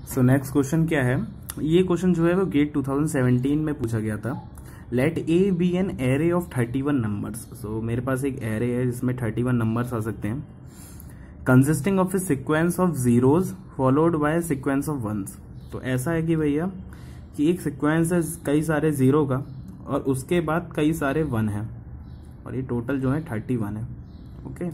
So next question क्या है, ये क्वेश्चन जो है वो गेट 2017 में पूछा गया था। Let A be an array of 31 numbers. So मेरे पास एक एरे है जिसमें 31 नंबर्स आ सकते हैं, consisting of a sequence of zeros followed by sequence of ones. तो ऐसा है कि भैया कि एक सीक्वेंस है कई सारे जीरो का और उसके बाद कई सारे वन है और ये टोटल जो है 31 है। Okay,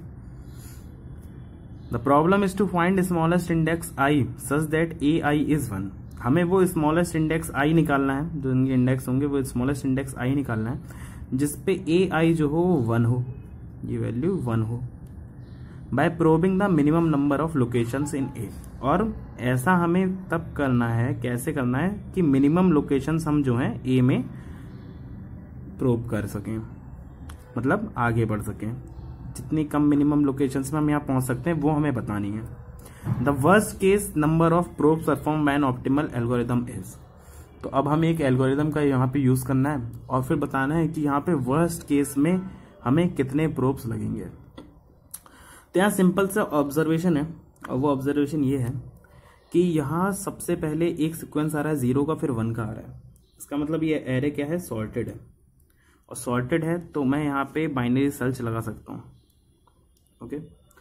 the problem is to find smallest index I such that A I is 1। हमें वो स्मॉलेस्ट इंडेक्स आई निकालना है, जो इनके इंडेक्स होंगे वो स्मॉलेस्ट इंडेक्स आई निकालना है जिसपे ए आई जो हो वो 1 हो, ये वैल्यू 1 हो, by probing the minimum number of locations in A. और ऐसा हमें तब करना है, कैसे करना है कि मिनिमम लोकेशंस हम जो हैं ए में प्रोब कर सकें, मतलब आगे बढ़ सकें। जितनी कम मिनिमम लोकेशंस में हम यहाँ पहुंच सकते हैं वो हमें बतानी है। The worst case number of probes perform by an optimal algorithm is. तो अब हमें एक एल्गोरिथम का यहाँ पे यूज करना है और फिर बताना है कि यहाँ पे वर्स्ट केस में हमें कितने प्रोब्स लगेंगे। तो यहाँ सिंपल सा ऑब्जर्वेशन है और वो ऑब्जर्वेशन ये है कि यहाँ सबसे पहले एक सीक्वेंस आ रहा है 0 का, फिर 1 का आ रहा है। इसका मतलब ये एरे क्या है, सॉर्टेड है, और सॉर्टेड है तो मैं यहाँ पे बाइनरी सर्च लगा सकता हूँ। ओके,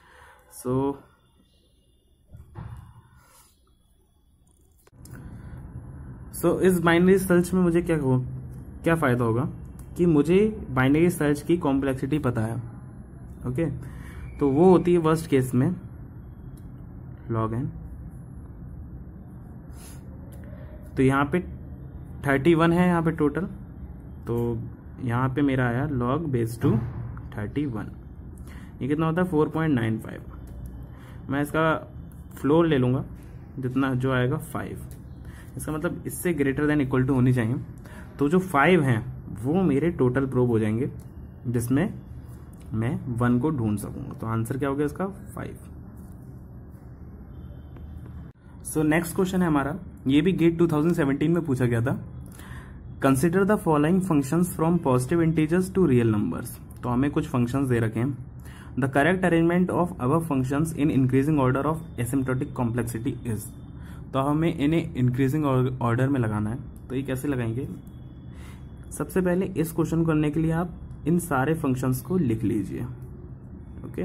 सो इस बाइनरी सर्च में मुझे क्या फायदा होगा कि मुझे बाइनरी सर्च की कॉम्प्लेक्सिटी पता है। ओके, तो वो होती है वर्स्ट केस में log n। तो यहाँ पे 31 है यहाँ पे टोटल, तो यहाँ पे मेरा आया log बेस टू 31। ये कितना होता है 4.95। मैं इसका फ्लोर ले लूँगा, जितना जो आएगा 5। इसका मतलब इससे ग्रेटर देन इक्वल टू होनी चाहिए। तो जो 5 हैं वो मेरे टोटल प्रोब हो जाएंगे जिसमें मैं 1 को ढूंढ सकूंगा। तो आंसर क्या हो गया इसका 5। सो नेक्स्ट क्वेश्चन है हमारा, ये भी गेट 2017 में पूछा गया था। Consider the following functions from positive integers to real numbers. तो हमें कुछ फंक्शंस दे रखे हैं। The correct arrangement of above functions in increasing order of asymptotic complexity is. तो हमें इन्हें इंक्रीजिंग ऑर्डर में लगाना है। तो ये कैसे लगाएंगे, सबसे पहले इस क्वेश्चन को करने के लिए आप इन सारे फंक्शंस को लिख लीजिए। ओके,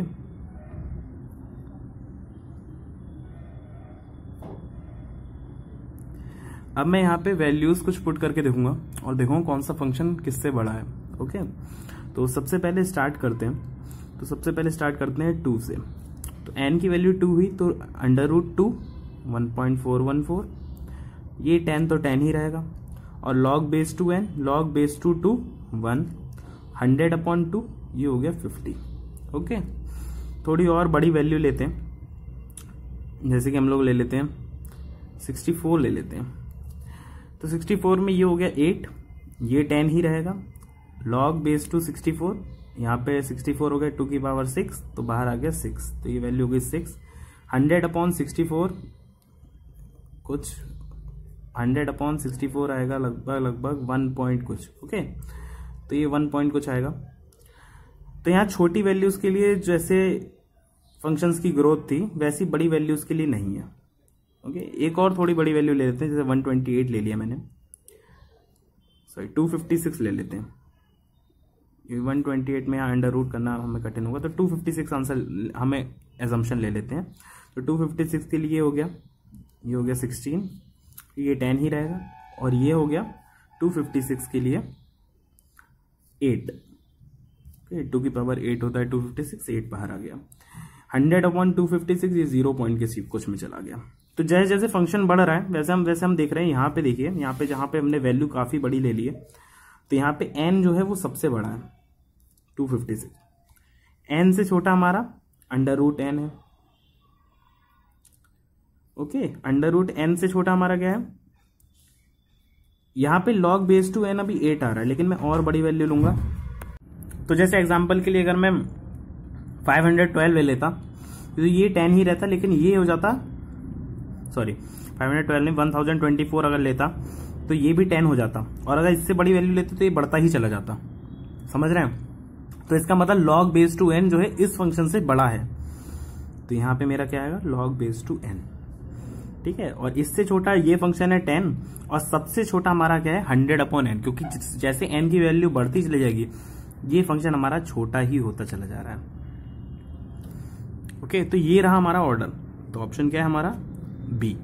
अब मैं यहाँ पे वैल्यूज कुछ पुट करके देखूंगा और देखूंगा कौन सा फंक्शन किससे बड़ा है। ओके, तो सबसे पहले स्टार्ट करते हैं। तो सबसे पहले स्टार्ट करते हैं 2 से। तो n की वैल्यू 2 हुई तो √2 1.414, ये 10 तो 10 ही रहेगा, और log base two n, log base two 2 1, 100/2 ये हो गया 50। ओके, थोड़ी और बड़ी वैल्यू लेते हैं, जैसे कि हम लोग ले लेते हैं 64 ले लेते हैं। तो 64 में ये हो गया 8, ये 10 ही रहेगा, log बेस टू 64, यहाँ पे 64 हो गया 2 की पावर 6, तो बाहर आ गया 6, तो ये वैल्यू हो गई 6। 100/64 कुछ 100/64 आएगा लगभग 1 पॉइंट कुछ। ओके, तो ये 1 पॉइंट कुछ आएगा। तो यहाँ छोटी वैल्यूज के लिए जैसे फंक्शंस की ग्रोथ थी वैसी बड़ी वैल्यूज के लिए नहीं है। ओके, एक और थोड़ी बड़ी वैल्यू ले लेते हैं, जैसे 128 ले लिया मैंने, सॉरी 256 ले लेते हैं। ये 128 में यहाँ अंडर रूट करना हमें कठिन होगा, तो 256 आंसर हमें एजम्पशन ले लेते हैं। तो 256 के लिए हो गया, ये हो गया 16, ये 10 ही रहेगा, और ये हो गया 256 के लिए 8। 2 की पावर 8 होता है 256, 8 बाहर आ गया। 100/256 ये 0 पॉइंट के कुछ में चला गया। तो जैसे जैसे फंक्शन बढ़ रहा है वैसे हम देख रहे हैं यहाँ पे, देखिए यहाँ पे जहाँ पे हमने वैल्यू काफी बड़ी ले ली है, तो यहाँ पे n जो है वो सबसे बड़ा है 256। n से छोटा हमारा √n है। ओके, √n से छोटा हमारा क्या है, यहाँ पे log बेस टू n अभी 8 आ रहा है, लेकिन मैं और बड़ी वैल्यू लूंगा। तो जैसे एग्जांपल के लिए अगर मैं 512 ले लेता तो ये 10 ही रहता, लेकिन ये हो जाता, सॉरी 512 नहीं 1024 अगर लेता तो ये भी 10 हो जाता, और अगर इससे बड़ी वैल्यू लेते तो ये बढ़ता ही चला जाता। समझ रहे हैं? तो इसका मतलब log बेस टू n जो है इस फंक्शन से बड़ा है। तो यहाँ पे मेरा क्या आएगा, log बेस टू n। ठीक है, और इससे छोटा ये फंक्शन है 10, और सबसे छोटा हमारा क्या है 100/n, क्योंकि जैसे n की वैल्यू बढ़ती चली जाएगी ये फंक्शन हमारा छोटा ही होता चला जा रहा है। ओके, तो ये रहा हमारा ऑर्डर, तो ऑप्शन क्या है हमारा बी।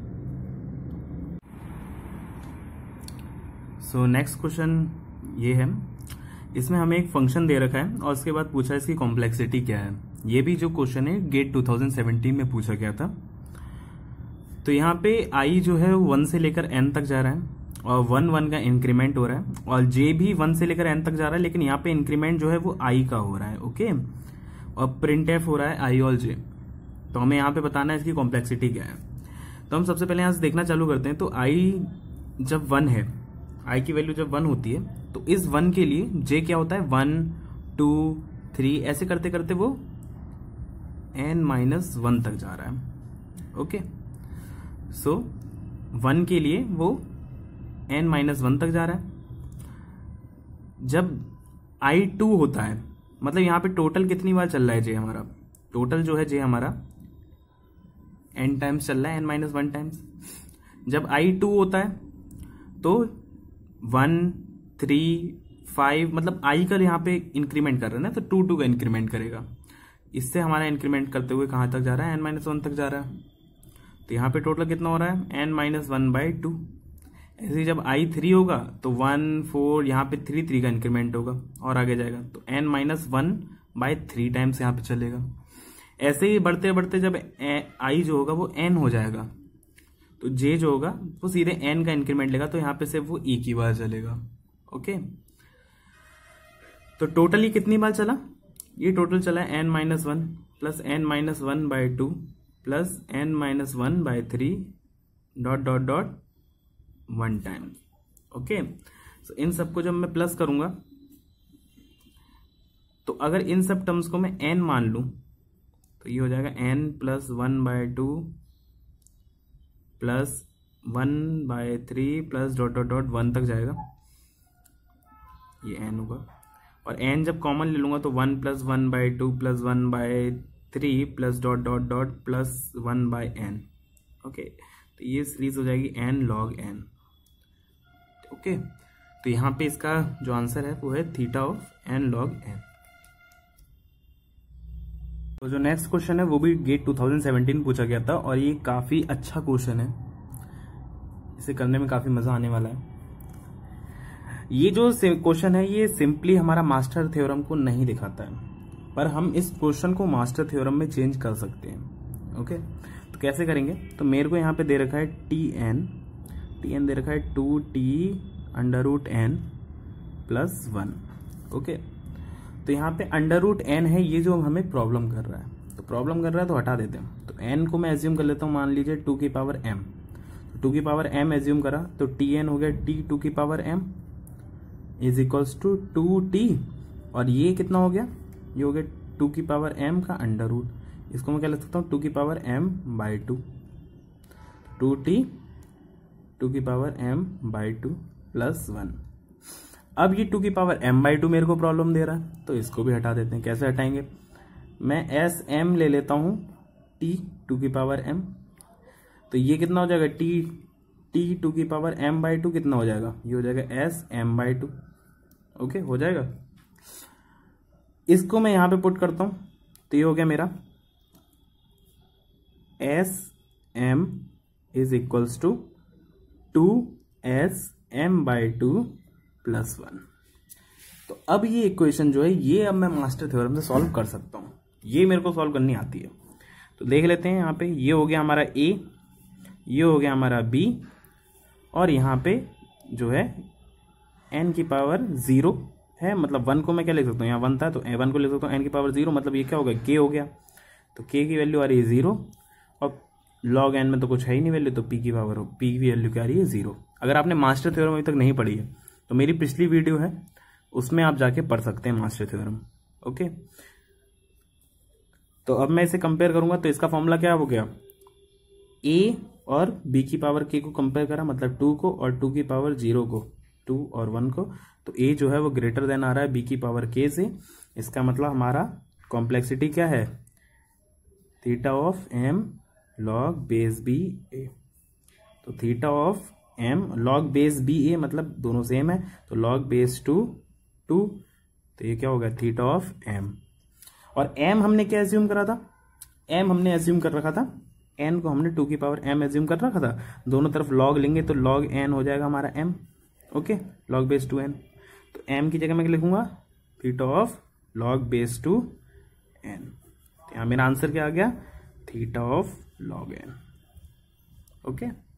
सो नेक्स्ट क्वेश्चन ये है, इसमें हमें एक फंक्शन दे रखा है और उसके बाद पूछा है इसकी कॉम्प्लेक्सिटी क्या है। ये भी जो क्वेश्चन है गेट 2017 में पूछा गया था। तो यहाँ पे i जो है 1 से लेकर n तक जा रहा है और 1 का इंक्रीमेंट हो रहा है, और j भी 1 से लेकर n तक जा रहा है, लेकिन यहाँ पे इंक्रीमेंट जो है वो i का हो रहा है। ओके, और प्रिंट एफ हो रहा है i और j। तो हमें यहाँ पे बताना है इसकी कॉम्प्लेक्सिटी क्या है। तो हम सबसे पहले यहाँ से देखना चालू करते हैं। तो i जब 1 है, i की वैल्यू जब 1 होती है, तो इस 1 के लिए j क्या होता है 1 2 3 ऐसे करते करते वो n-1 तक जा रहा है। ओके, सो 1 के लिए वो n-1 तक जा रहा है। जब i2 होता है, मतलब यहाँ पे टोटल कितनी बार चल रहा है j हमारा, टोटल जो है j हमारा n टाइम्स चल रहा है, n-1 टाइम्स। जब i2 होता है तो 1 3 5, मतलब i का यहाँ पे इंक्रीमेंट कर रहा है ना, तो 2 का इंक्रीमेंट करेगा। इससे हमारा इंक्रीमेंट करते हुए कहाँ तक जा रहा है n-1 तक जा रहा है। तो यहाँ पे टोटल कितना हो रहा है n-1/2। ऐसे ही जब i 3 होगा तो 1 4, यहाँ पे 3 का इंक्रीमेंट होगा और आगे जाएगा, तो n-1/3 टाइम्स यहाँ पे चलेगा। ऐसे ही बढ़ते बढ़ते जब i जो होगा वो n हो जाएगा, तो j जो होगा वो सीधे n का इंक्रीमेंट लेगा, तो यहाँ पे सिर्फ वो e की बार चलेगा। ओके, तो टोटल ये कितनी बार चला, ये टोटल चला n-1 plus n-1/2 plus n-1/3 ... 1 time. Okay, so इन सबको जब मैं प्लस करूंगा, तो अगर इन सब टर्म्स को मैं n मान लूं तो ये हो जाएगा n+1/2 प्लस 1/3 प्लस ... 1 तक जाएगा, ये n होगा। और n जब कॉमन ले लूंगा तो 1+1/2 plus 1/3 plus ... plus 1/n। Okay, तो ये सीरीज हो जाएगी n log n। ओके, तो यहाँ पे इसका जो आंसर है वो है theta of n log n। तो जो नेक्स्ट क्वेश्चन है वो भी गेट 2017 पूछा गया था, और ये काफी अच्छा क्वेश्चन है, इसे करने में काफी मजा आने वाला है। ये जो क्वेश्चन है ये सिंपली हमारा मास्टर थ्योरम को नहीं दिखाता है, पर हम इस क्वेश्चन को मास्टर थ्योरम में चेंज कर सकते हैं। ओके, तो कैसे करेंगे, तो मेरे को यहाँ पे दे रखा है tn दे रखा है 2t√n प्लस 1। ओके, तो यहाँ पे √n है, ये जो हमें प्रॉब्लम कर रहा है, तो प्रॉब्लम कर रहा है तो हटा देते हैं। तो n को मैं एज्यूम कर लेता हूँ, मान लीजिए 2 की पावर m, तो 2 की पावर m एज्यूम करा तो tn हो गया t 2 की power m is equals to 2t, और ये कितना हो गया, ये हो गया 2 की पावर m का अंडर रूट। इसको मैं क्या लिख सकता हूँ 2 की पावर m/2, 2t 2 की पावर m/2 प्लस 1। अब ये 2 की पावर m/2 मेरे को प्रॉब्लम दे रहा है, तो इसको भी हटा देते हैं। कैसे हटाएंगे, मैं sm ले लेता हूँ t 2 की पावर m, तो ये कितना हो जाएगा t 2 की पावर m/2 कितना हो जाएगा, ये हो जाएगा sm/2। ओके, हो जाएगा। इसको मैं यहां पे पुट करता हूं, तो ये हो गया मेरा sm is equals to 2sm/2 plus 1। तो अब ये इक्वेशन जो है ये अब मैं मास्टर थ्योरम से सॉल्व कर सकता हूं, ये मेरे को सॉल्व करनी आती है। तो देख लेते हैं, यहाँ पे ये हो गया हमारा a, ये हो गया हमारा b, और यहाँ पे जो है n की पावर 0 है, मतलब 1 को मैं क्या लिख सकता हूँ, यहाँ 1 था तो 1 को लिख सकता हूँ n की पावर 0, मतलब ये क्या होगा k हो गया, तो k की वैल्यू आ रही है 0, और log n में तो कुछ है ही नहीं वैल्यू, तो p की वैल्यू क्या आ रही है 0। अगर आपने मास्टर थ्योरम अभी तक नहीं पढ़ी है तो मेरी पिछली वीडियो है उसमें आप जाके पढ़ सकते हैं मास्टर थ्योरम। ओके, तो अब मैं इसे कंपेयर करूंगा, तो इसका फॉर्मूला क्या हो गया, a और b की पावर k को कंपेयर करा, मतलब 2 को और 2 की पावर 0 को, 2 और 1 को, तो a जो है वो ग्रेटर देन आ रहा है b की पावर k से। इसका मतलब हमारा कॉम्प्लेक्सिटी क्या है, theta of m log base b a। तो theta of m log base b a, मतलब दोनों सेम है, तो लॉग बेस 2 2, तो ये क्या होगा थीटा ऑफ एम। और एम हमने क्या एज्यूम करा था, एम हमने एज्यूम कर रखा था, एन को हमने 2 की पावर एम एज्यूम कर रखा था, दोनों तरफ लॉग लेंगे तो लॉग एन हो जाएगा हमारा m. Okay, log base 2 n, तो एम की जगह मैं लिखूंगा theta of log base 2 n. तो यहां मेरा आंसर क्या आ गया, theta of log n. Okay.